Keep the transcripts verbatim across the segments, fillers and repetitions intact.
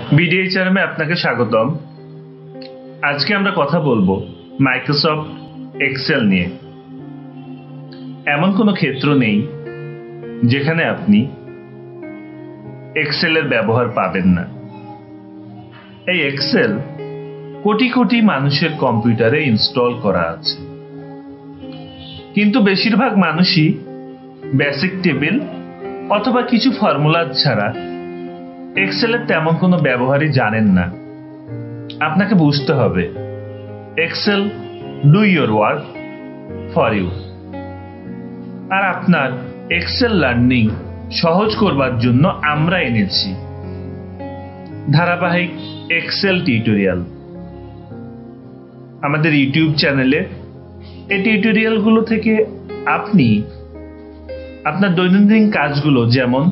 বিডিএইচআরএমে আপনাকে স্বাগতম। আজকে আমরা কথা বলবো মাইক্রোসফট এক্সেল নিয়ে। এমন কোনো ক্ষেত্র নেই যেখানে আপনি এক্সেলের ব্যবহার পাবেন না। এই এক্সেল কোটি কোটি মানুষের কম্পিউটারে ইনস্টল করা আছে, কিন্তু বেশিরভাগ মানুষই বেসিক টেবিল অথবা কিছু ফর্মুলা ছাড়া এক্সেলের তেমন কোনো ব্যবহারই জানেন না। আপনাকে বুঝতে হবে Excel do your work for you. আর আপনার এক্সেল লার্নিং সহজ করবার জন্য আমরা এনেছি ধারাবাহিক এক্সেল টিউটোরিয়াল। আমাদের ইউটিউব চ্যানেলে এই টিউটোরিয়ালগুলো থেকে আপনি আপনার দৈনন্দিন কাজগুলো, যেমন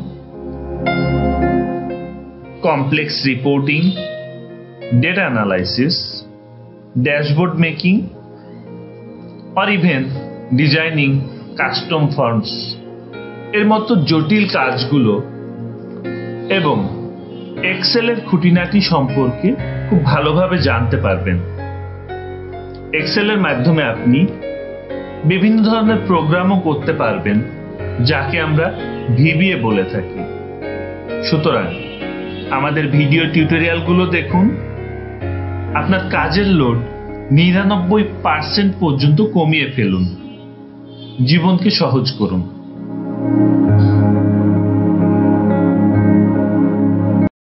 complex reporting, data analysis, dashboard making, or even designing custom forms এর মতো জটিল কাজগুলো এবং এক্সেলের খুঁটিনাটি সম্পর্কে খুব ভালোভাবে জানতে পারবেন। এক্সেলের মাধ্যমে আপনি বিভিন্ন ধরনের প্রোগ্রামও করতে পারবেন, যাকে আমরা ভিবিএ বলে থাকি। সুতরাং আমাদের ভিডিও টিউটোরিয়ালগুলো দেখুন, আপনার কাজের লোড নিরানব্বই পার্সেন্ট পর্যন্ত কমিয়ে ফেলুন, জীবনকে সহজ করুন।